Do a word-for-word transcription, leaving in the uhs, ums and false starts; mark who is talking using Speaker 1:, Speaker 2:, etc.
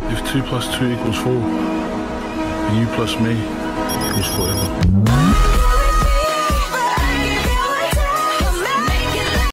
Speaker 1: If two plus two equals four, and you plus me equals forever.